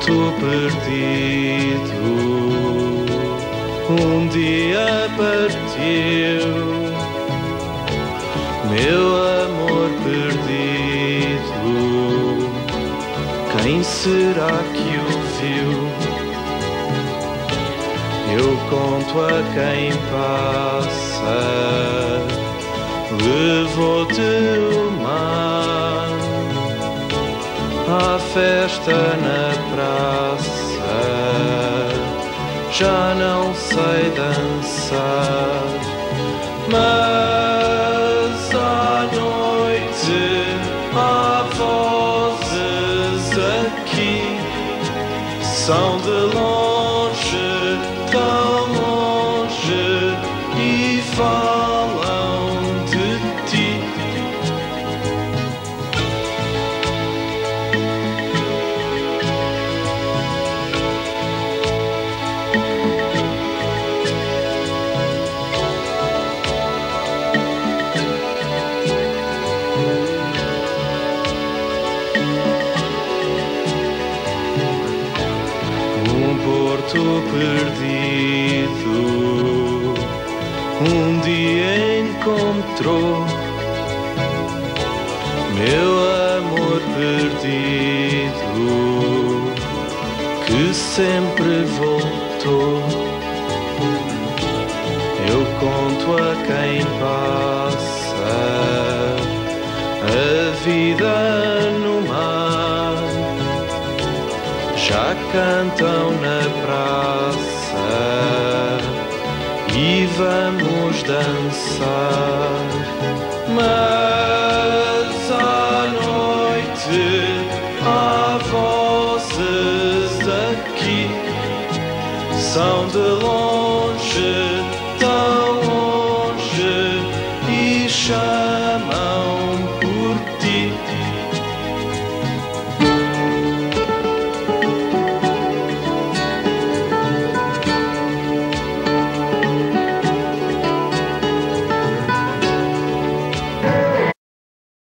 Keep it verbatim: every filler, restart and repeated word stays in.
porto perdido um dia partiu, meu amor perdido, quem será que o viu? Eu conto a quem passa, levou-te o mar à festa na praça, já não sei dançar, mas à noite há vozes aqui, são de longe, tão longe, e falam de ti. Porto perdido um dia encontrou meu amor perdido, que sempre voltou. Eu conto a quem passa a vida no mar, já cantam na praça e vamos dançar, mas à noite há vozes aqui, são de longe, tão longe, e chamam